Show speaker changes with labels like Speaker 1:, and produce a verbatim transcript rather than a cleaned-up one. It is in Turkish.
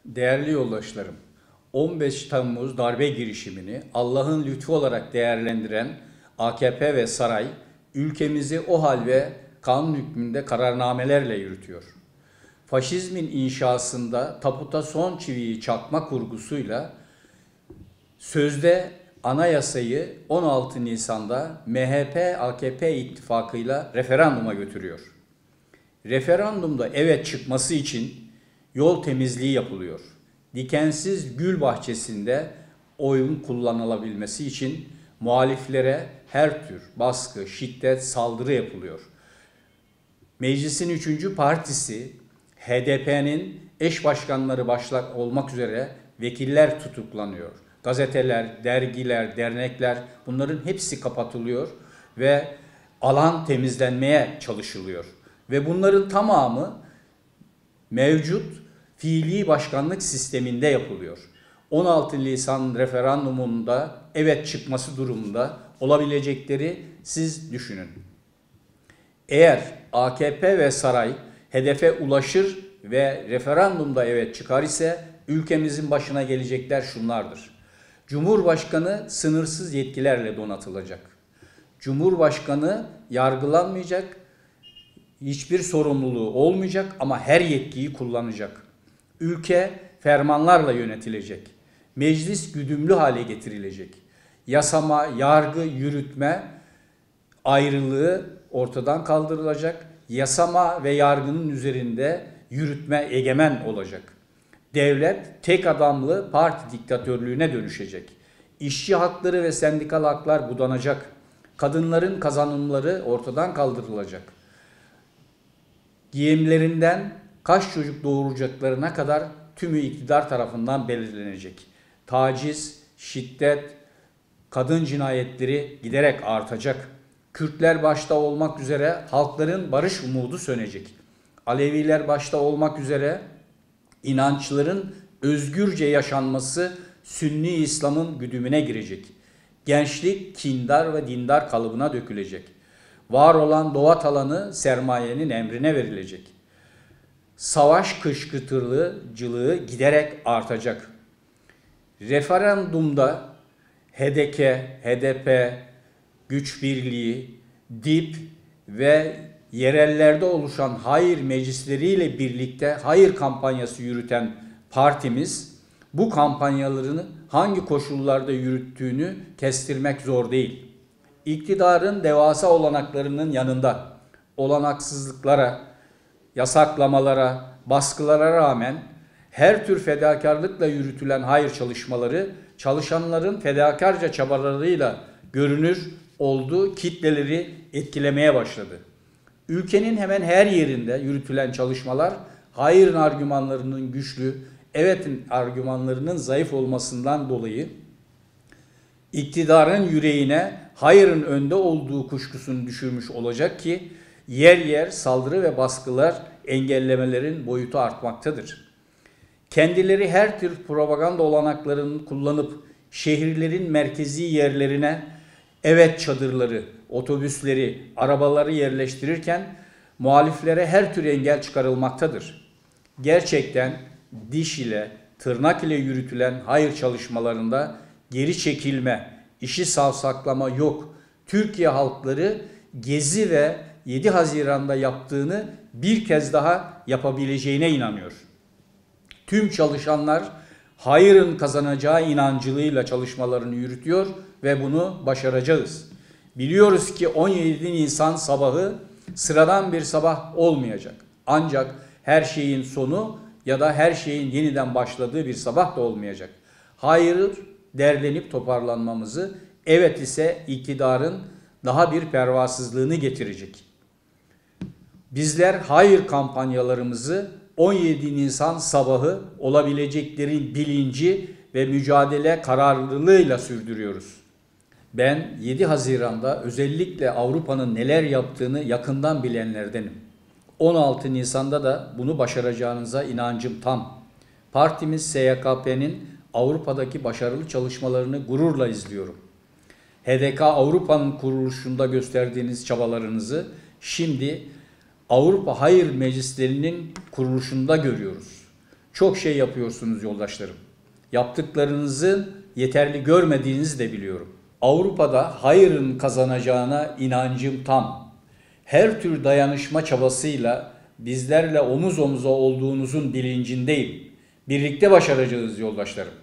Speaker 1: Değerli yoldaşlarım, on beş Temmuz darbe girişimini Allah'ın lütfu olarak değerlendiren A K P ve saray, ülkemizi o hal ve kanun hükmünde kararnamelerle yürütüyor. Faşizmin inşasında taputa son çiviyi çakma kurgusuyla sözde anayasayı on altı Nisan'da M H P A K P ittifakıyla referanduma götürüyor. Referandumda evet çıkması için yol temizliği yapılıyor. Dikensiz gül bahçesinde oyun kullanılabilmesi için muhaliflere her tür baskı, şiddet, saldırı yapılıyor. Meclisin üçüncü partisi H D P'nin eş başkanları başta olmak üzere vekiller tutuklanıyor. Gazeteler, dergiler, dernekler bunların hepsi kapatılıyor ve alan temizlenmeye çalışılıyor. Ve bunların tamamı mevcut fiili başkanlık sisteminde yapılıyor. on altı Nisan referandumunda evet çıkması durumunda olabilecekleri siz düşünün. Eğer A K P ve saray hedefe ulaşır ve referandumda evet çıkar ise ülkemizin başına gelecekler şunlardır. Cumhurbaşkanı sınırsız yetkilerle donatılacak. Cumhurbaşkanı yargılanmayacak, hiçbir sorumluluğu olmayacak ama her yetkiyi kullanacak. Ülke fermanlarla yönetilecek. Meclis güdümlü hale getirilecek. Yasama, yargı, yürütme ayrılığı ortadan kaldırılacak. Yasama ve yargının üzerinde yürütme egemen olacak. Devlet tek adamlı parti diktatörlüğüne dönüşecek. İşçi hakları ve sendikal haklar budanacak. Kadınların kazanımları ortadan kaldırılacak. Giyimlerinden kaç çocuk doğuracaklarına kadar tümü iktidar tarafından belirlenecek. Taciz, şiddet, kadın cinayetleri giderek artacak. Kürtler başta olmak üzere halkların barış umudu sönecek. Aleviler başta olmak üzere inançların özgürce yaşanması Sünni İslam'ın güdümüne girecek. Gençlik kindar ve dindar kalıbına dökülecek. Var olan doğa talanı sermayenin emrine verilecek. Savaş kışkırtıcılığı giderek artacak. Referandumda H D K, H D P, Güç Birliği, DİP ve yerellerde oluşan hayır meclisleriyle birlikte hayır kampanyası yürüten partimiz bu kampanyalarını hangi koşullarda yürüttüğünü kestirmek zor değil. İktidarın devasa olanaklarının yanında olanaksızlıklara, yasaklamalara, baskılara rağmen her tür fedakarlıkla yürütülen hayır çalışmaları çalışanların fedakarca çabalarıyla görünür oldu, kitleleri etkilemeye başladı. Ülkenin hemen her yerinde yürütülen çalışmalar hayırın argümanlarının güçlü, evetin argümanlarının zayıf olmasından dolayı iktidarın yüreğine hayırın önde olduğu kuşkusunu düşürmüş olacak ki yer yer saldırı ve baskılar engellemelerin boyutu artmaktadır. Kendileri her tür propaganda olanaklarını kullanıp şehirlerin merkezi yerlerine evet çadırları, otobüsleri, arabaları yerleştirirken muhaliflere her tür engel çıkarılmaktadır. Gerçekten diş ile, tırnak ile yürütülen hayır çalışmalarında geri çekilme, işi savsaklama yok. Türkiye halkları Gezi ve yedi Haziran'da yaptığını bir kez daha yapabileceğine inanıyor. Tüm çalışanlar hayırın kazanacağı inancılığıyla çalışmalarını yürütüyor ve bunu başaracağız. Biliyoruz ki on yedi Nisan sabahı sıradan bir sabah olmayacak. Ancak her şeyin sonu ya da her şeyin yeniden başladığı bir sabah da olmayacak. Hayır derlenip toparlanmamızı, evet ise iktidarın daha bir pervasızlığını getirecek. Bizler hayır kampanyalarımızı on yedi Nisan sabahı olabileceklerin bilinci ve mücadele kararlılığıyla sürdürüyoruz. Ben yedi Haziran'da özellikle Avrupa'nın neler yaptığını yakından bilenlerdenim. on altı Nisan'da da bunu başaracağınıza inancım tam. Partimiz S Y K P'nin Avrupa'daki başarılı çalışmalarını gururla izliyorum. H D K Avrupa'nın kuruluşunda gösterdiğiniz çabalarınızı şimdi Avrupa Hayır Meclislerinin kuruluşunda görüyoruz. Çok şey yapıyorsunuz yoldaşlarım. Yaptıklarınızı yeterli görmediğinizi de biliyorum. Avrupa'da hayırın kazanacağına inancım tam. Her tür dayanışma çabasıyla bizlerle omuz omuza olduğunuzun bilincindeyim. Birlikte başaracağız yoldaşlarım.